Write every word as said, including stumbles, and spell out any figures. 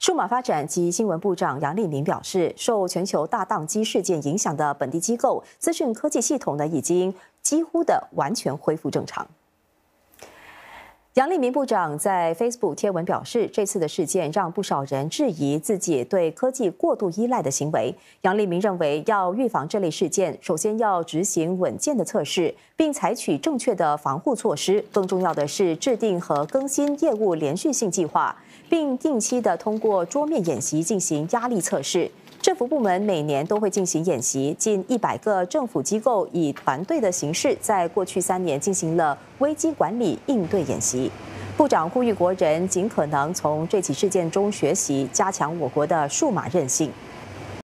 数码发展及新闻部长杨立明表示，受全球大宕机事件影响的本地机构资讯科技系统呢，已经几乎的完全恢复正常。杨立明部长在 Facebook 贴文表示，这次的事件让不少人质疑自己对科技过度依赖的行为。杨立明认为，要预防这类事件，首先要执行稳健的测试，并采取正确的防护措施。更重要的是，制定和更新业务连续性计划，并定期的通过桌面演习进行压力测试。政府部门每年都会进行演习，近一百个政府机构以团队的形式，在过去三年进行了危机管理应对演习。部长呼吁国人尽可能从这起事件中学习，加强我国的数码韧性。